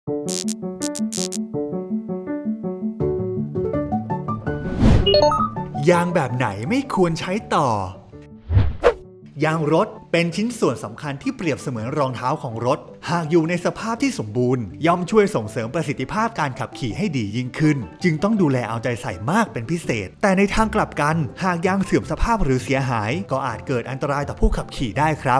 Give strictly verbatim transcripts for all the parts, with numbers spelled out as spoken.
ยางแบบไหนไม่ควรใช้ต่อยางรถเป็นชิ้นส่วนสำคัญที่เปรียบเสมือนรองเท้าของรถหากอยู่ในสภาพที่สมบูรณ์ย่อมช่วยส่งเสริมประสิทธิภาพการขับขี่ให้ดียิ่งขึ้นจึงต้องดูแลเอาใจใส่มากเป็นพิเศษแต่ในทางกลับกันหากยางเสื่อมสภาพหรือเสียหายก็อาจเกิดอันตรายต่อผู้ขับขี่ได้ครับ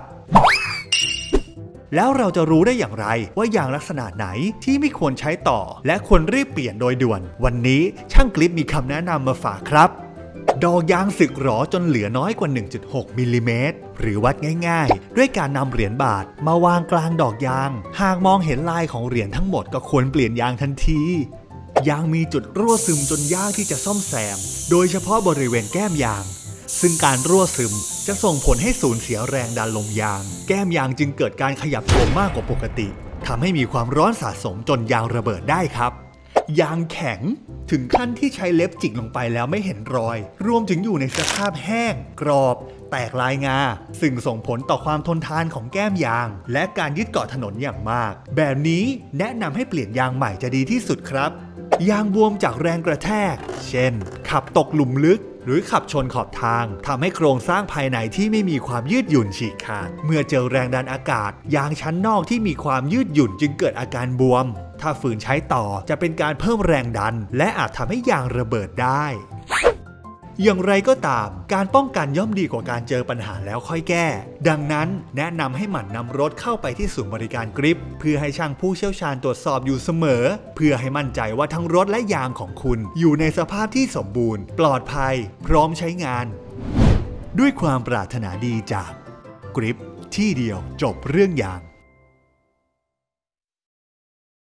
แล้วเราจะรู้ได้อย่างไรว่ายางลักษณะไหนที่ไม่ควรใช้ต่อและควรรีบเปลี่ยนโดยด่วนวันนี้ช่างกลิปมีคำแนะนำมาฝากครับดอกยางสึกหรอจนเหลือน้อยกว่า หนึ่งจุดหก มิลลิเมตรหรือวัดง่ายๆด้วยการนำเหรียญบาทมาวางกลางดอกยางหากมองเห็นลายของเหรียญทั้งหมดก็ควรเปลี่ยนยางทันทียางมีจุดรั่วซึมจนยากที่จะซ่อมแซมโดยเฉพาะบริเวณแก้มยางซึ่งการรั่วซึมจะส่งผลให้สูญเสียแรงดันลมยางแก้มยางจึงเกิดการขยับตัวมากกว่าปกติทำให้มีความร้อนสะสมจนยางระเบิดได้ครับยางแข็งถึงขั้นที่ใช้เล็บจิกลงไปแล้วไม่เห็นรอยรวมถึงอยู่ในสภาพแห้งกรอบแตกลายงาซึ่งส่งผลต่อความทนทานของแก้มยางและการยึดเกาะถนนอย่างมากแบบนี้แนะนำให้เปลี่ยนยางใหม่จะดีที่สุดครับยางบวมจากแรงกระแทกเช่นขับตกหลุมลึกหรือขับชนขอบทางทำให้โครงสร้างภายในที่ไม่มีความยืดหยุ่นฉีกขาดเมื่อเจอแรงดันอากาศยางชั้นนอกที่มีความยืดหยุ่นจึงเกิดอาการบวมถ้าฝืนใช้ต่อจะเป็นการเพิ่มแรงดันและอาจทำให้ยางระเบิดได้อย่างไรก็ตามการป้องกันย่อมดีกว่าการเจอปัญหาแล้วค่อยแก้ดังนั้นแนะนำให้หมั่นนำรถเข้าไปที่ศูนย์บริการกริปเพื่อให้ช่างผู้เชี่ยวชาญตรวจสอบอยู่เสมอเพื่อให้มั่นใจว่าทั้งรถและยางของคุณอยู่ในสภาพที่สมบูรณ์ปลอดภัยพร้อมใช้งานด้วยความปรารถนาดีจากกริปที่เดียวจบเรื่องยาง